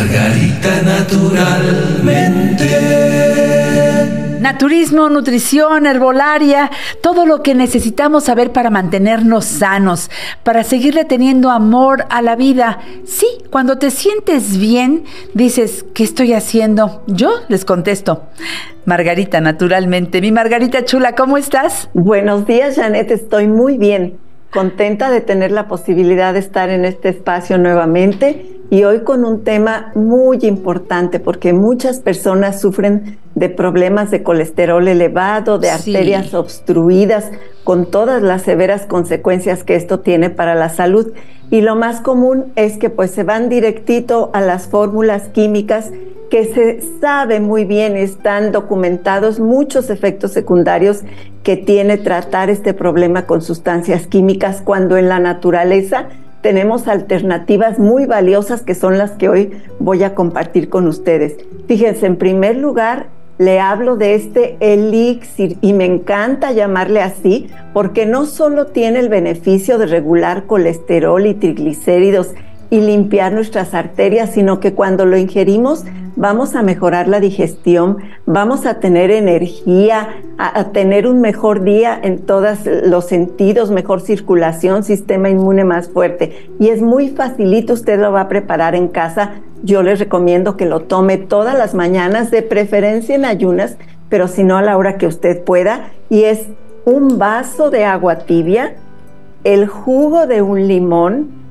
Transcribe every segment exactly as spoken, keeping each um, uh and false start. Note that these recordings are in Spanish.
Margarita Naturalmente. Naturismo, nutrición, herbolaria, todo lo que necesitamos saber para mantenernos sanos, para seguirle teniendo amor a la vida. Sí, cuando te sientes bien, dices, ¿qué estoy haciendo? Yo les contesto, Margarita Naturalmente. Mi Margarita chula, ¿cómo estás? Buenos días, Janet, estoy muy bien. Contenta de tener la posibilidad de estar en este espacio nuevamente y hoy con un tema muy importante porque muchas personas sufren de problemas de colesterol elevado, de Sí. arterias obstruidas, con todas las severas consecuencias que esto tiene para la salud. Y lo más común es que pues se van directito a las fórmulas químicas que se sabe muy bien, están documentados muchos efectos secundarios que tiene tratar este problema con sustancias químicas, cuando en la naturaleza tenemos alternativas muy valiosas que son las que hoy voy a compartir con ustedes. Fíjense, en primer lugar, le hablo de este elixir y me encanta llamarle así porque no solo tiene el beneficio de regular colesterol y triglicéridos y limpiar nuestras arterias, sino que cuando lo ingerimos vamos a mejorar la digestión, vamos a tener energía, a, a tener un mejor día en todos los sentidos, mejor circulación, sistema inmune más fuerte. Y es muy facilito, usted lo va a preparar en casa. Yo les recomiendo que lo tome todas las mañanas, de preferencia en ayunas, pero si no a la hora que usted pueda. Y es un vaso de agua tibia, el jugo de un limón,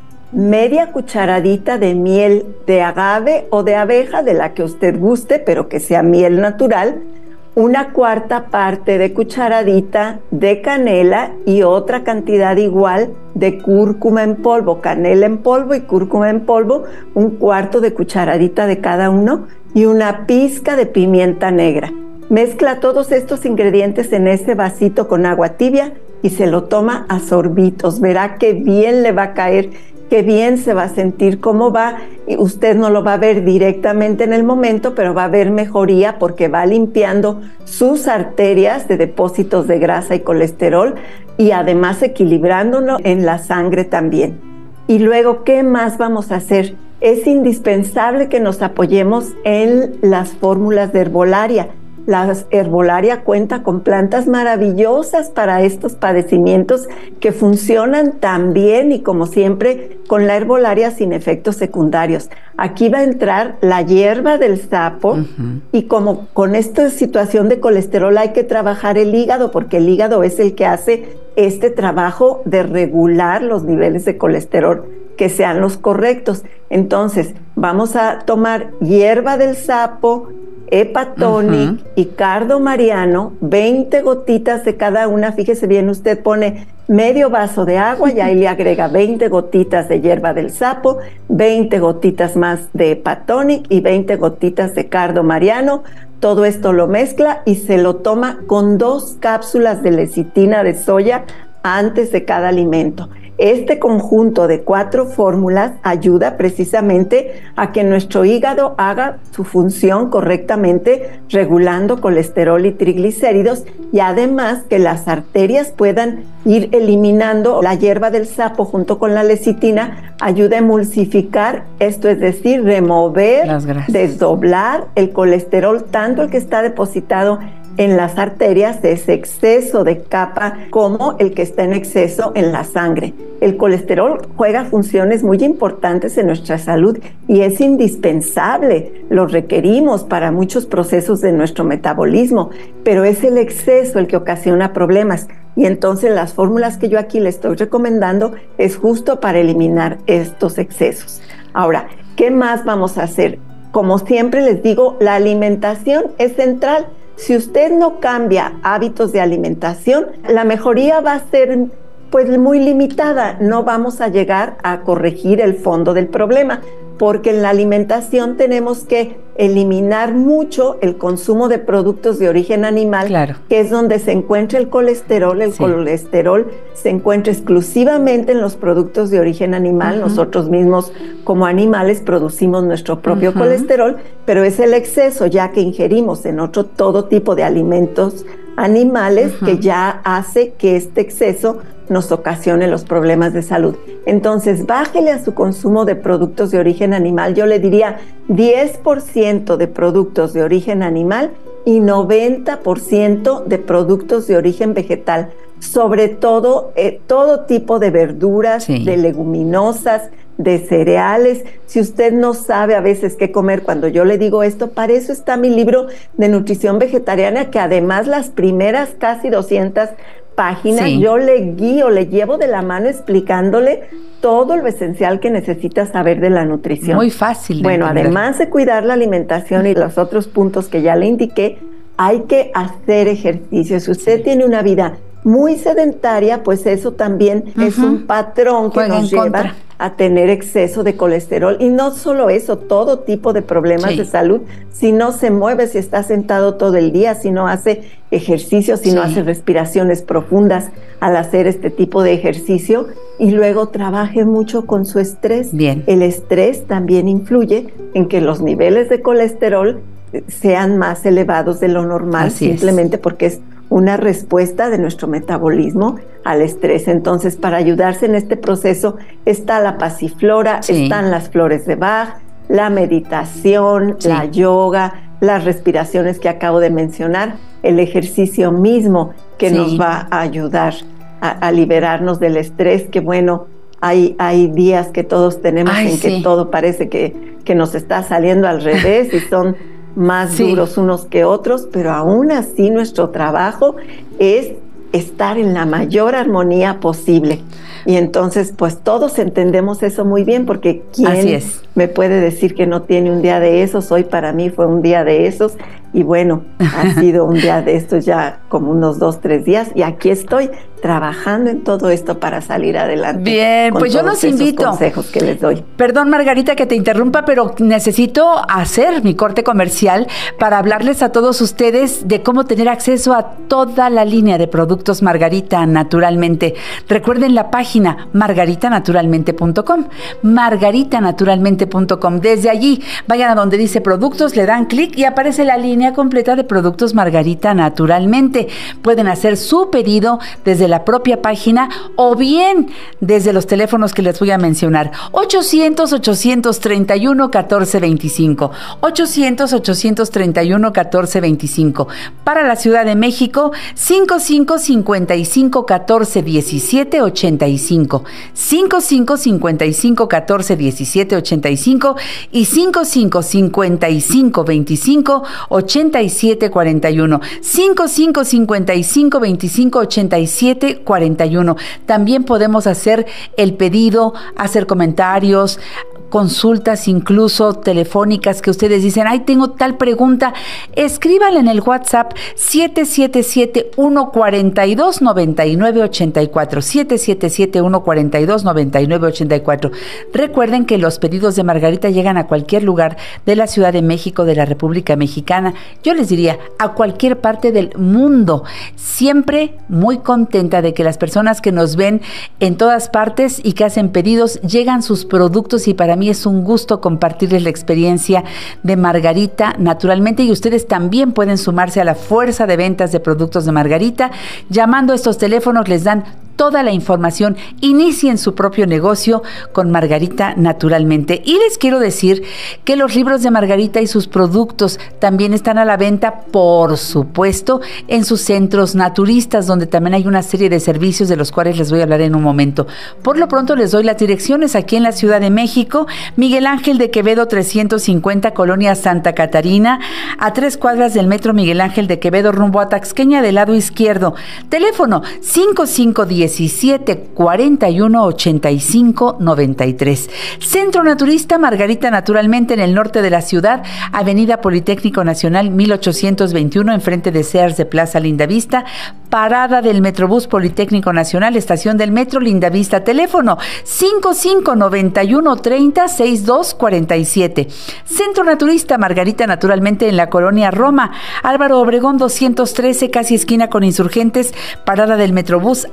media cucharadita de miel de agave o de abeja, de la que usted guste, pero que sea miel natural, una cuarta parte de cucharadita de canela y otra cantidad igual de cúrcuma en polvo, canela en polvo y cúrcuma en polvo, un cuarto de cucharadita de cada uno y una pizca de pimienta negra. Mezcla todos estos ingredientes en ese vasito con agua tibia y se lo toma a sorbitos. Verá qué bien le va a caer, qué bien se va a sentir, cómo va. Usted no lo va a ver directamente en el momento, pero va a ver mejoría porque va limpiando sus arterias de depósitos de grasa y colesterol y además equilibrándolo en la sangre también. Y luego, ¿qué más vamos a hacer? Es indispensable que nos apoyemos en las fórmulas de herbolaria. La herbolaria cuenta con plantas maravillosas para estos padecimientos que funcionan tan bien y como siempre con la herbolaria sin efectos secundarios. Aquí va a entrar la hierba del sapo uh-huh. y como con esta situación de colesterol hay que trabajar el hígado porque el hígado es el que hace este trabajo de regular los niveles de colesterol que sean los correctos. Entonces vamos a tomar hierba del sapo, Hepatonic uh-huh. y Cardo Mariano, veinte gotitas de cada una. Fíjese bien, usted pone medio vaso de agua y ahí le agrega veinte gotitas de hierba del sapo, veinte gotitas más de Hepatonic y veinte gotitas de Cardo Mariano. Todo esto lo mezcla y se lo toma con dos cápsulas de lecitina de soya antes de cada alimento. Este conjunto de cuatro fórmulas ayuda precisamente a que nuestro hígado haga su función correctamente, regulando colesterol y triglicéridos, y además que las arterias puedan ir eliminando la hierba del sapo junto con la lecitina, ayuda a emulsificar, esto es decir, remover, desdoblar el colesterol, tanto el que está depositado en las arterias, de ese exceso de capa, como el que está en exceso en la sangre. El colesterol juega funciones muy importantes en nuestra salud y es indispensable, lo requerimos para muchos procesos de nuestro metabolismo, pero es el exceso el que ocasiona problemas. Y entonces las fórmulas que yo aquí le estoy recomendando es justo para eliminar estos excesos. Ahora, ¿qué más vamos a hacer? Como siempre les digo, la alimentación es central. Si usted no cambia hábitos de alimentación, la mejoría va a ser pues muy limitada. No vamos a llegar a corregir el fondo del problema, porque en la alimentación tenemos que eliminar mucho el consumo de productos de origen animal, claro. que es donde se encuentra el colesterol. El sí. colesterol se encuentra exclusivamente en los productos de origen animal. Uh-huh. Nosotros mismos como animales producimos nuestro propio uh-huh. colesterol, pero es el exceso ya que ingerimos en otro todo tipo de alimentos animales uh-huh. que ya hace que este exceso nos ocasione los problemas de salud. Entonces, bájele a su consumo de productos de origen animal. Yo le diría diez por ciento de productos de origen animal y noventa por ciento de productos de origen vegetal. Sobre todo, eh, todo tipo de verduras, sí. de leguminosas, de cereales. Si usted no sabe a veces qué comer cuando yo le digo esto, para eso está mi libro de nutrición vegetariana, que además las primeras casi doscientas páginas, sí. yo le guío, le llevo de la mano explicándole todo lo esencial que necesita saber de la nutrición. Muy fácil. Bueno, entender. Además de cuidar la alimentación y los otros puntos que ya le indiqué, hay que hacer ejercicio. Si usted sí. tiene una vida muy sedentaria, pues eso también uh-huh. es un patrón que Juega nos lleva contra. a tener exceso de colesterol. Y no solo eso, todo tipo de problemas sí. de salud. Si no se mueve, si está sentado todo el día, si no hace ejercicio, si sí. no hace respiraciones profundas al hacer este tipo de ejercicio, y luego trabaje mucho con su estrés. Bien. El estrés también influye en que los niveles de colesterol sean más elevados de lo normal, Así simplemente es. porque es una respuesta de nuestro metabolismo al estrés. Entonces, para ayudarse en este proceso está la pasiflora, sí. están las flores de Bach, la meditación, sí. la yoga, las respiraciones que acabo de mencionar, el ejercicio mismo que sí. nos va a ayudar a, a liberarnos del estrés, que bueno, hay, hay días que todos tenemos Ay, en sí. que todo parece que, que nos está saliendo al revés y son más sí. duros unos que otros, pero aún así nuestro trabajo es estar en la mayor armonía posible. Y entonces, pues todos entendemos eso muy bien, porque ¿quién me puede decir que no tiene un día de esos? Hoy para mí fue un día de esos, y bueno, ha sido un día de estos ya como unos dos, tres días, y aquí estoy trabajando en todo esto para salir adelante. Bien, pues yo los invito. Consejos que les doy. Perdón, Margarita, que te interrumpa, pero necesito hacer mi corte comercial para hablarles a todos ustedes de cómo tener acceso a toda la línea de productos Margarita Naturalmente. Recuerden la página margarita naturalmente punto com, margarita naturalmente punto com. Desde allí, vayan a donde dice productos, le dan clic y aparece la línea completa de productos Margarita Naturalmente. Pueden hacer su pedido desde la propia página o bien desde los teléfonos que les voy a mencionar: ochocientos, ochocientos treinta y uno, catorce veinticinco, ochocientos, ochocientos treinta y uno, catorce veinticinco. Para la Ciudad de México, cincuenta y cinco, cincuenta y cinco, catorce diecisiete, ochenta y cinco, cincuenta y cinco, cincuenta y cinco, catorce diecisiete, ochenta y cinco y cincuenta y cinco, cincuenta y cinco, veinticinco, ochenta y siete, cuarenta y uno, cincuenta y cinco, cincuenta y cinco, veinticinco, ochenta y siete, cuarenta y uno. También podemos hacer el pedido, hacer comentarios, consultas incluso telefónicas que ustedes dicen: ay, tengo tal pregunta. Escríbanle en el WhatsApp siete siete siete, uno cuatro dos, nueve nueve ocho cuatro, siete siete siete, uno cuatro dos, nueve nueve ocho cuatro. Recuerden que los pedidos de Margarita llegan a cualquier lugar de la Ciudad de México, de la República Mexicana, yo les diría a cualquier parte del mundo. Siempre muy contenta de que las personas que nos ven en todas partes y que hacen pedidos, llegan sus productos, y para mí es un gusto compartirles la experiencia de Margarita Naturalmente, y ustedes también pueden sumarse a la fuerza de ventas de productos de Margarita. Llamando a estos teléfonos les dan toda la información. Inicien su propio negocio con Margarita Naturalmente. Y les quiero decir que los libros de Margarita y sus productos también están a la venta, por supuesto, en sus centros naturistas, donde también hay una serie de servicios de los cuales les voy a hablar en un momento. Por lo pronto les doy las direcciones. Aquí en la Ciudad de México, Miguel Ángel de Quevedo trescientos cincuenta, Colonia Santa Catarina, a tres cuadras del Metro Miguel Ángel de Quevedo, rumbo a Taxqueña, del lado izquierdo. Teléfono cincuenta y cinco diecisiete, cuarenta y uno, ochenta y cinco, noventa y tres. Centro Naturista Margarita Naturalmente, en el norte de la ciudad, Avenida Politécnico Nacional mil ochocientos veintiuno, enfrente de Sears de Plaza Lindavista, parada del Metrobús Politécnico Nacional, estación del Metro Lindavista. Teléfono cincuenta y cinco, noventa y uno, treinta, sesenta y dos, cuarenta y siete. Centro Naturista Margarita Naturalmente, en la colonia Roma, Álvaro Obregón doscientos trece, casi esquina con Insurgentes, parada del Metrobús Álvaro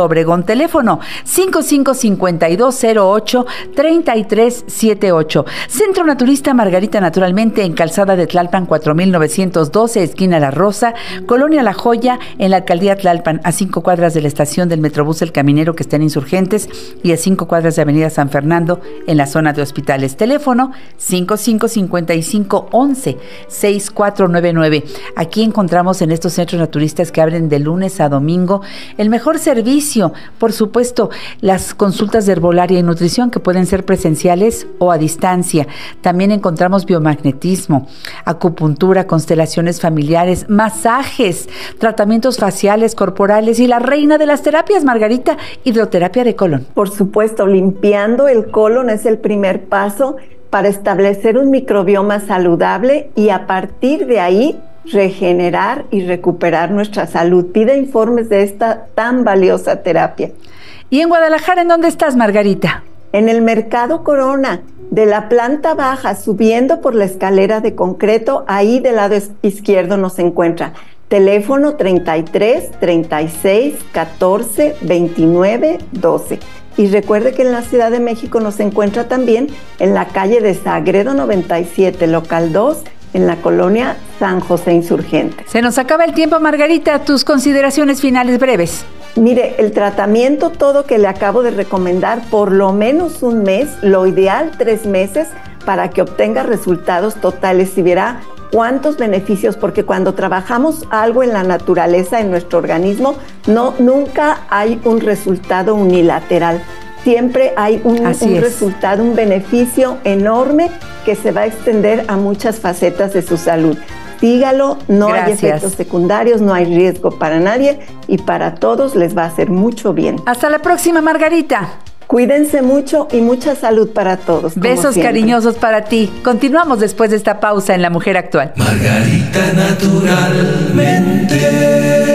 Obregón. Teléfono cinco cinco cinco dos cero ocho tres tres siete ocho. Centro Naturista Margarita, naturalmente en Calzada de Tlalpan cuatro mil novecientos doce, esquina La Rosa, Colonia La Joya, en la Alcaldía Tlalpan, a cinco cuadras de la estación del Metrobús El Caminero, que está en Insurgentes, y a cinco cuadras de Avenida San Fernando, en la zona de hospitales. Teléfono cinco cinco cinco cinco once seis cuatro nueve nueve. Aquí encontramos en estos centros naturistas, que abren de lunes a domingo, el mejor servicio. Por supuesto, las consultas de herbolaria y nutrición, que pueden ser presenciales o a distancia. También encontramos biomagnetismo, acupuntura, constelaciones familiares, masajes, tratamientos faciales, corporales, y la reina de las terapias, Margarita, hidroterapia de colon. Por supuesto, limpiando el colon es el primer paso para establecer un microbioma saludable y a partir de ahí regenerar y recuperar nuestra salud. Pide informes de esta tan valiosa terapia. ¿Y en Guadalajara, en dónde estás, Margarita? En el Mercado Corona, de la planta baja, subiendo por la escalera de concreto, ahí del lado izquierdo nos encuentra. Teléfono treinta y tres, treinta y seis, catorce, veintinueve, doce. Y recuerde que en la Ciudad de México nos encuentra también en la calle de Sagredo noventa y siete, local dos, en la colonia San José Insurgente. Se nos acaba el tiempo, Margarita. Tus consideraciones finales breves. Mire, el tratamiento todo que le acabo de recomendar, por lo menos un mes, lo ideal tres meses, para que obtenga resultados totales y verá cuántos beneficios, porque cuando trabajamos algo en la naturaleza, en nuestro organismo, no, nunca hay un resultado unilateral. Siempre hay un, un resultado, un beneficio enorme que se va a extender a muchas facetas de su salud. Sígalo, no Gracias. Hay efectos secundarios, no hay riesgo para nadie y para todos les va a hacer mucho bien. Hasta la próxima, Margarita. Cuídense mucho y mucha salud para todos. Besos cariñosos para ti. Continuamos después de esta pausa en La Mujer Actual. Margarita, naturalmente.